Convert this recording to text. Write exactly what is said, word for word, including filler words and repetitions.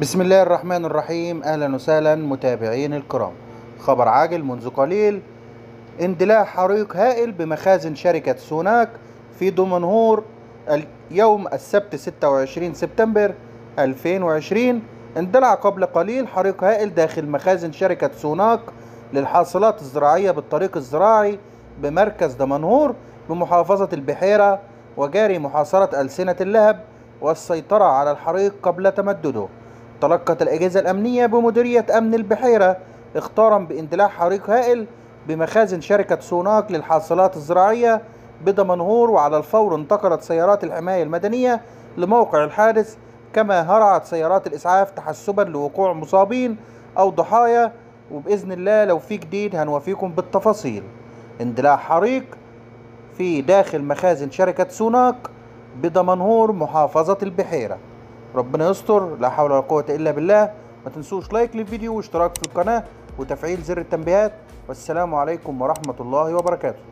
بسم الله الرحمن الرحيم. أهلا وسهلا متابعين الكرام. خبر عاجل منذ قليل: اندلاع حريق هائل بمخازن شركة سوناك في دمنهور اليوم السبت ستة وعشرين سبتمبر ألفين وعشرين. اندلع قبل قليل حريق هائل داخل مخازن شركة سوناك للحاصلات الزراعية بالطريق الزراعي بمركز دمنهور بمحافظة البحيرة، وجاري محاصرة ألسنة اللهب والسيطرة على الحريق قبل تمدده. تلقت الأجهزة الأمنية بمديرية أمن البحيرة اخطارا باندلاع حريق هائل بمخازن شركة سوناك للحاصلات الزراعية بدمنهور، وعلى الفور انتقلت سيارات الحماية المدنية لموقع الحادث، كما هرعت سيارات الإسعاف تحسبا لوقوع مصابين أو ضحايا، وبإذن الله لو في جديد هنوافيكم بالتفاصيل. اندلاع حريق في داخل مخازن شركة سوناك بدمنهور محافظة البحيرة. ربنا يستر، لا حول ولا قوة إلا بالله. ما تنسوش لايك للفيديو واشتراك في القناة وتفعيل زر التنبيهات، والسلام عليكم ورحمة الله وبركاته.